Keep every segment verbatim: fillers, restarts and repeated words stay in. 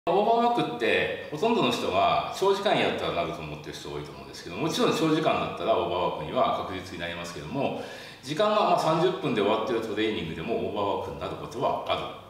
オーバーワークってほとんどの人が長時間やったらなると思ってる人多いと思うんですけど、もちろん長時間だったらオーバーワークには確実になりますけども、時間がまあさんじゅっぷんで終わってるトレーニングでもオーバーワークになることはある。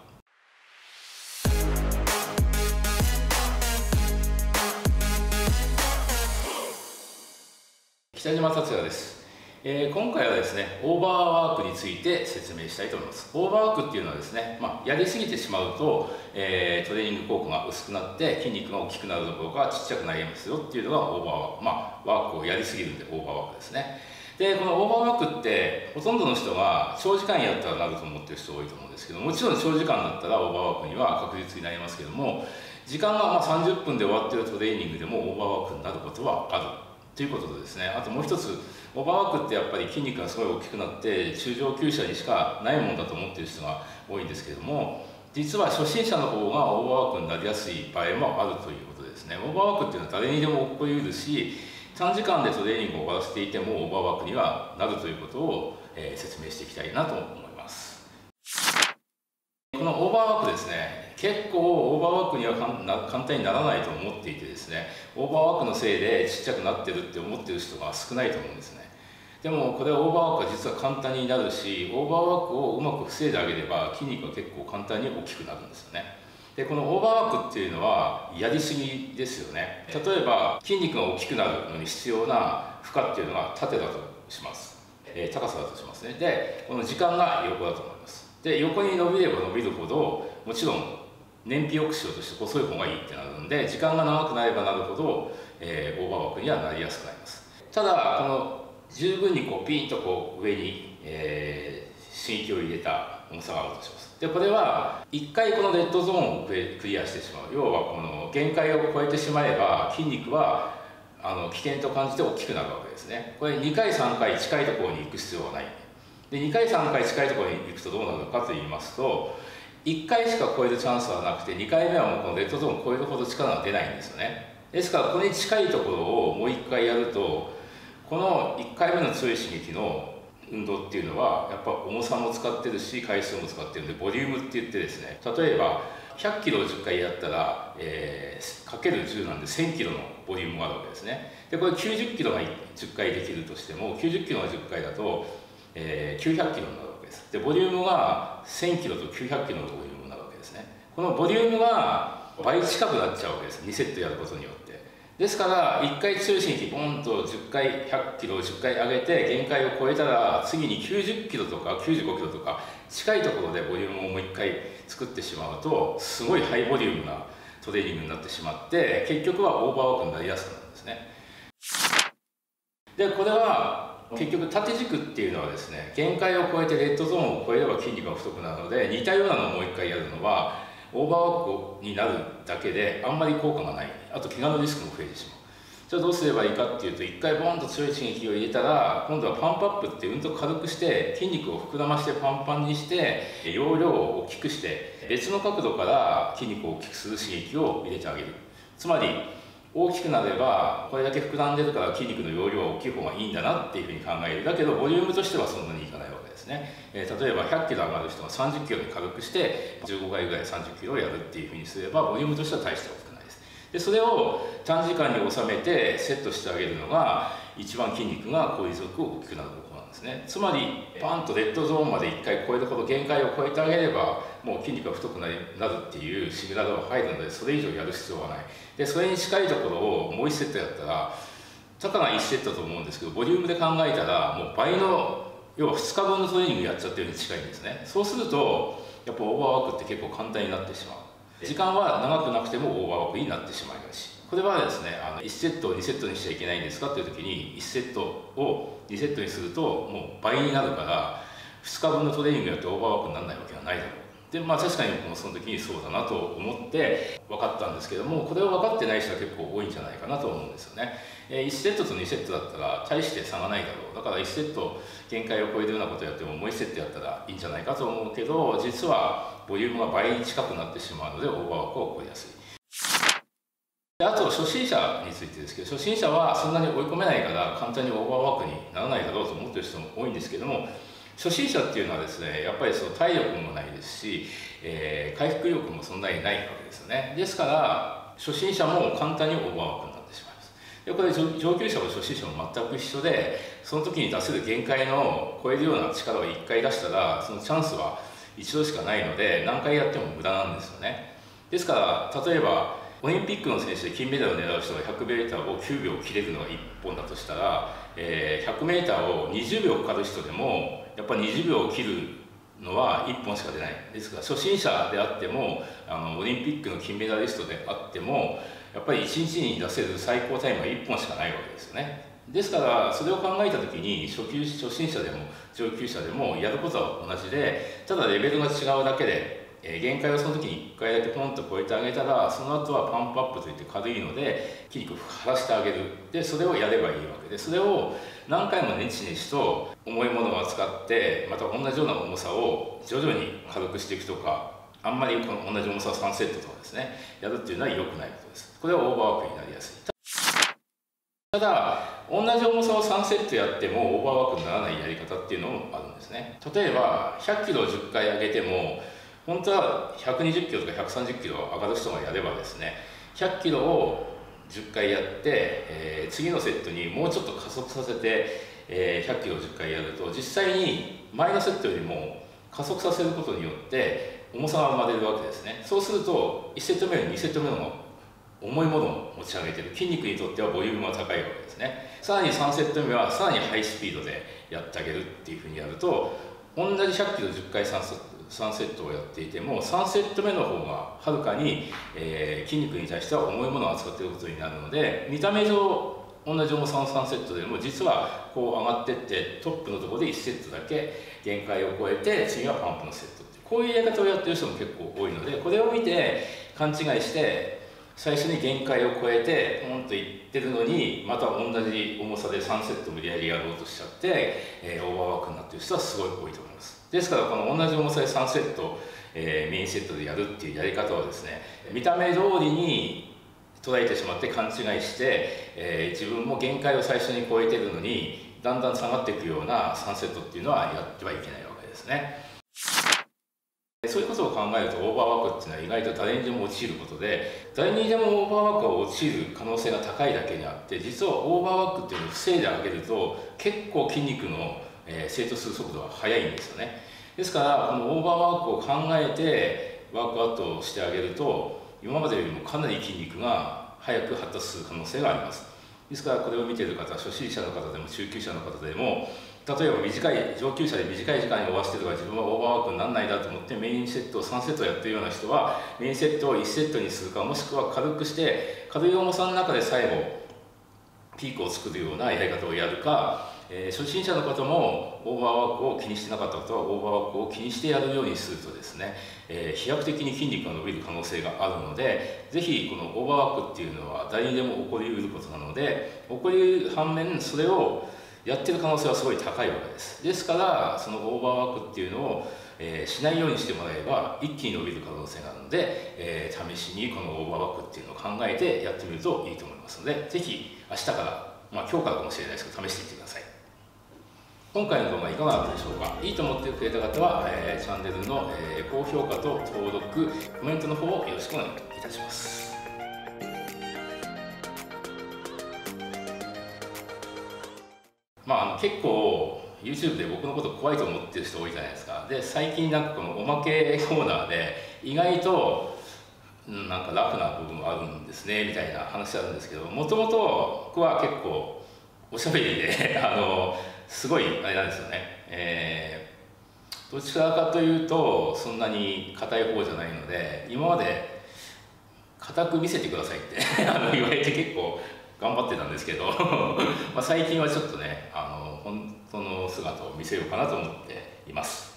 北島達也です。えー、今回はですね、オーバーワークについて説明したいと思います。オーバーワークっていうのはですね、まあ、やりすぎてしまうと、えー、トレーニング効果が薄くなって筋肉が大きくなるどころかちっちゃくなりますよっていうのがオーバーワーク、まあ、ワークをやりすぎるんでオーバーワークですね。で、このオーバーワークってほとんどの人が長時間やったらなると思ってる人多いと思うんですけど、もちろん長時間だったらオーバーワークには確実になりますけども、時間がまあさんじゅっぷんで終わってるトレーニングでもオーバーワークになることはあるということとですね、あともう一つ、オーバーワークってやっぱり筋肉がすごい大きくなって中上級者にしかないもんだと思っている人が多いんですけれども、実は初心者の方がオーバーワークになりやすい場合もあるということですね。オーバーワークっていうのは誰にでも起こりうるし、短時間でトレーニングを終わらせていてもオーバーワークにはなるということを、えー、説明していきたいなと思います。このオーバーワークですね、結構オーバーワークには簡単にならないと思っていてですね、オーバーワークのせいでちっちゃくなってるって思ってる人が少ないと思うんですね。でもこれはオーバーワークは実は簡単になるし、オーバーワークをうまく防いであげれば筋肉が結構簡単に大きくなるんですよね。で、このオーバーワークっていうのはやりすぎですよね。例えば筋肉が大きくなるのに必要な負荷っていうのが縦だとします、えー、高さだとしますね。で、この時間が横だと思います。で、横に伸びれば伸びるほどもちろん燃費抑止として細い方がいいってなるんで、時間が長くなればなるほど、えー、オーバーワークにはなりやすくなります。ただこの十分にこうピンとこう上に、えー、刺激を入れた重さがあるとします。で、これはいっかいこのレッドゾーンをクリアしてしまう、要はこの限界を超えてしまえば筋肉はあの危険と感じて大きくなるわけですね。これにかいさんかい近いところに行く必要はない。で、にかいさんかい近いところに行くとどうなるのかと言いますと、いっかいしか超えるチャンスはなくて、にかいめはもうこのレッドゾーンを超えるほど力が出ないんですよね。ですからここに近いところをもういっかいやると、このいっかいめの強い刺激の運動っていうのはやっぱ重さも使ってるし回数も使ってるんで、ボリュームって言ってですね、例えばひゃっキロをじゅっかいやったら、えー、かけるじゅうなんでせんキロのボリュームがあるわけですね。で、これきゅうじゅっキロがじゅっかいできるとしても、きゅうじゅっキロがじゅっかいだと、えー、きゅうひゃっキロになるわけです。で、ボリュームがせんキロときゅうひゃっキロのボリュームになるわけですね。このボリュームが倍近くなっちゃうわけです、にセットやることによって。ですからいっかい強い刺激ボンとじゅっかいひゃっキロをじゅっかい上げて限界を超えたら、次にきゅうじゅっキロとかきゅうじゅうごキロとか近いところでボリュームをもういっかい作ってしまうと、すごいハイボリュームなトレーニングになってしまって、結局はオーバーワークになりやすくなるんですね。で、これは結局縦軸っていうのはですね、限界を超えてレッドゾーンを超えれば筋肉が太くなるので、似たようなのをもういっかいやるのはオーバーワークになるだけであんまり効果がない。あと怪我のリスクも増えてしまう。じゃあどうすればいいかっていうと、いっかいボンと強い刺激を入れたら、今度はパンプアップってうんと軽くして筋肉を膨らましてパンパンにして容量を大きくして別の角度から筋肉を大きくする刺激を入れてあげる。つまり大きくなればこれだけ膨らんでるから筋肉の容量が大きい方がいいんだなっていうふうに考える。だけどボリュームとしてはそんなにいかないわけですね。えー、例えばひゃっキロ上がる人がさんじゅっキロに軽くしてじゅうごかいぐらいさんじゅっキロをやるっていうふうにすれば、ボリュームとしては大して大きくないです。で、それを短時間に収めてセットしてあげるのが一番筋肉が効率よく大きくなる方法なんですね。つまりパンとレッドゾーンまでいっかい超えるほど限界を超えてあげれば、もう筋肉が太くなるっていうシグナルが入るので、それ以上やる必要はない。で、それに近いところをもういちセットやったら、たかがいちセットだと思うんですけど、ボリュームで考えたらもう倍の、要はふつかぶんのトレーニングやっちゃってるに近いんですね。そうするとやっぱオーバーワークって結構簡単になってしまう。時間は長くなくてもオーバーワークになってしまいますし、これはですね、あのいちセットをにセットにしちゃいけないんですかっていう時に、いちセットをにセットにするともう倍になるから、ふつかぶんのトレーニングやってオーバーワークにならないわけがないだろう。で、まあ確かに僕もその時にそうだなと思って分かったんですけども、これを分かってない人は結構多いんじゃないかなと思うんですよね。えー、いちセットとにセットだったら大して差がないだろう。だからいちセット限界を超えるようなことをやってももういちセットやったらいいんじゃないかと思うけど、実はボリュームが倍近くなってしまうのでオーバーワークが起こりやすい。で、あと初心者についてですけど、初心者はそんなに追い込めないから簡単にオーバーワークにならないだろうと思ってる人も多いんですけども、 初心者っていうのはですね、やっぱりその体力もないですし、えー、回復力もそんなにないわけですよね。ですから初心者も簡単にオーバーワークになってしまいます。でこれ上級者も初心者も全く一緒で、その時に出せる限界の超えるような力をいっかい出したらそのチャンスは一度しかないので、何回やっても無駄なんですよね。ですから例えばオリンピックの選手で金メダルを狙う人が ひゃくメーターをきゅうびょう切れるのがいっぽんだとしたら、えー、ひゃくメーターをにじゅうびょうかかる人でもやっぱりにじゅうびょうを切るのはいっぽんしか出ない。ですから初心者であってもあのオリンピックの金メダリストであってもやっぱりいちにちに出せる最高タイムはいっぽんしかないわけですよね。ですからそれを考えた時に初級初心者でも上級者でもやることは同じで、ただレベルが違うだけで、えー、限界をその時にいっかいだけポンと超えてあげたら、その後はパンプアップといって軽いので筋肉を張らせてあげる。でそれをやればいいわけで、それを何回もネチネチと重いものを扱ってまた同じような重さを徐々に軽くしていくとか、あんまりこの同じ重さをさんセットとかですねやるっていうのは良くないことです。これはオーバーワークになりやすい。ただ同じ重さをさんセットやってもオーバーワークにならないやり方っていうのもあるんですね。例えばひゃっキロをじゅっかい上げても本当はひゃくにじゅっキロとかひゃくさんじゅっキロ上がる人がやればですね、ひゃっキロをじゅっかいやって、えー、次のセットにもうちょっと加速させて、えー、ひゃっキロをじゅっかいやると実際に前のセットよりも加速させることによって重さが生まれるわけですね。そうするといちセット目よりにセット目の方が重いものを持ち上げている、筋肉にとってはボリュームが高いわけですね。さらにさんセット目はさらにハイスピードでやってあげるっていうふうにやると、同じひゃっキロじゅっかいさんセットをやっていてもさんセット目の方がはるかに、えー、筋肉に対しては重いものを扱っていることになるので、見た目上同じ重さのさんセットでも実はこう上がっていってトップのところでいちセットだけ限界を超えて次はパンプのセットっていう、こういうやり方をやってる人も結構多いので、これを見て勘違いして最初に限界を超えてポンといってるのにまた同じ重さでさんセット無理やりやろうとしちゃって、えー、オーバーワークになっている人はすごい多いと思います。ですからこの同じ重さでさんセット、えー、メインセットでやるっていうやり方はですね、見た目通りに捉えてしまって勘違いして、えー、自分も限界を最初に超えてるのにだんだん下がっていくようなさんセットっていうのはやってはいけないわけですね。そういうことを考えるとオーバーワークっていうのは意外と誰にでも陥ることで、誰にでもオーバーワークが陥る可能性が高いだけにあって、実はオーバーワークっていうのを防いであげると結構筋肉の成長する速度は速いんですよね。ですからこのオーバーワークを考えてワークアウトをしてあげると今までよりもかなり筋肉が早く発達する可能性があります。ですからこれを見ている方、初心者の方でも中級者の方でも、例えば短い上級者で短い時間に終わしてとか自分はオーバーワークにならないだと思ってメインセットをさんセットやってるような人はメインセットをいちセットにするか、もしくは軽くして軽い重さの中で最後ピークを作るようなやり方をやるか、えー、初心者の方もオーバーワークを気にしてなかった方はオーバーワークを気にしてやるようにするとですね、えー、飛躍的に筋肉が伸びる可能性があるので、ぜひこのオーバーワークっていうのは誰にでも起こりうることなので、起こりうる反面それをやってる可能性はすごい高いわけです。ですからそのオーバーワークっていうのを、えー、しないようにしてもらえば一気に伸びる可能性があるので、えー、試しにこのオーバーワークっていうのを考えてやってみるといいと思いますので、ぜひ明日から、まあ今日からかもしれないですけど試してみてください。今回の動画いかがだったでしょうか。いいと思ってくれた方は、えー、チャンネルの、えー、高評価と登録、コメントの方をよろしくお願いいたします。まあ、あの結構 YouTube で僕のこと怖いと思ってる人多いじゃないですか。で最近なんかこのおまけコーナーで意外となんかラフな部分もあるんですねみたいな話あるんですけど、もともと僕は結構おしゃべりであのすごいあれなんですよね、えー、どちらかというとそんなに硬い方じゃないので、今まで硬く見せてくださいってあの言われて結構頑張ってたんですけどまあ最近はちょっとねあの本当の姿を見せようかなと思っています。